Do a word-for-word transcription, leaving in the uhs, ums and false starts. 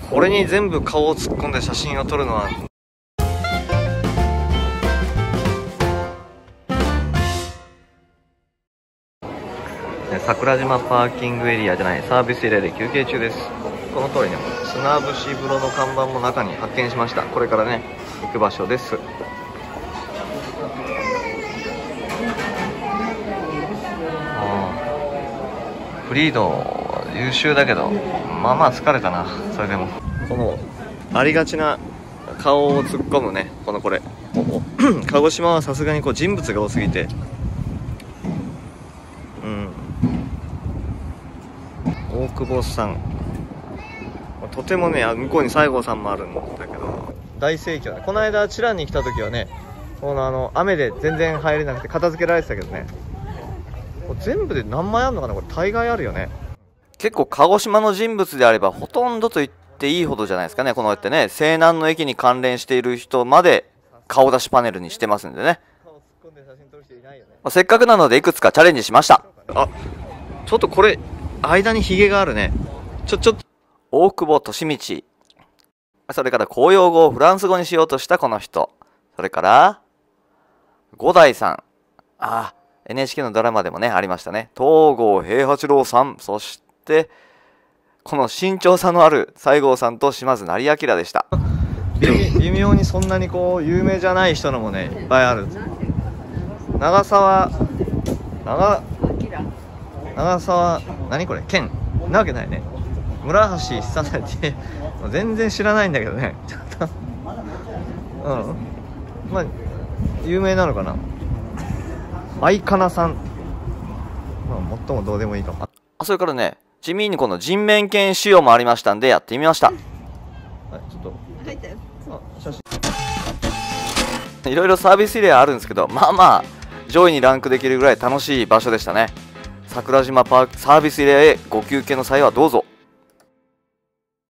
これに全部顔を突っ込んで写真を撮るのは桜島パーキングエリアじゃないサービスエリアで休憩中です。この通りね、砂節風呂の看板も中に発見しました。これからね行く場所です。フリード優秀だけどまあまあ疲れたな。それでもこのありがちな顔を突っ込むね、このこれ鹿児島はさすがにこう人物が多すぎて、うん大久保さんとてもね、向こうに西郷さんもあるんだけど大盛況ね。この間チランに来た時はね、このあの雨で全然入れなくて片付けられてたけどね、全部で何枚あるのかな、これ大概あるよね。結構鹿児島の人物であればほとんどと言っていいほどじゃないですかね。このやってね西南の駅に関連している人まで顔出しパネルにしてますんでね、まあ、せっかくなのでいくつかチャレンジしました。あ、ちょっとこれ間にヒゲがあるね。ちょちょっと大久保利通、それから公用語をフランス語にしようとしたこの人、それから五代さん、ああエヌエイチケー のドラマでもねありましたね、東郷平八郎さん、そしてこの身長差のある西郷さんと島津成明でした。微妙にそんなにこう有名じゃない人のもねいっぱいある。長澤長長澤何これ健なわけないね。村橋久成って全然知らないんだけどねちょっとうんまあ有名なのかな。相かなさん、まあ最もどうでもいいかも。あ、それからね地味にこの人面犬仕様もありましたんでやってみました。はい、ちょっとあ写真いろいろサービスエリアあるんですけど、まあまあ上位にランクできるぐらい楽しい場所でしたね。桜島パークサービスエリアへご休憩の際はどうぞ。